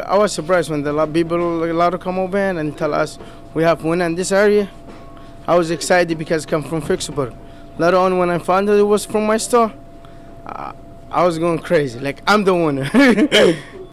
I was surprised when the people allowed to come over and tell us we have winner in this area. I was excited because I come from Vicksburg. Later on, when I found out it was from my store, I was going crazy. Like, I'm the winner.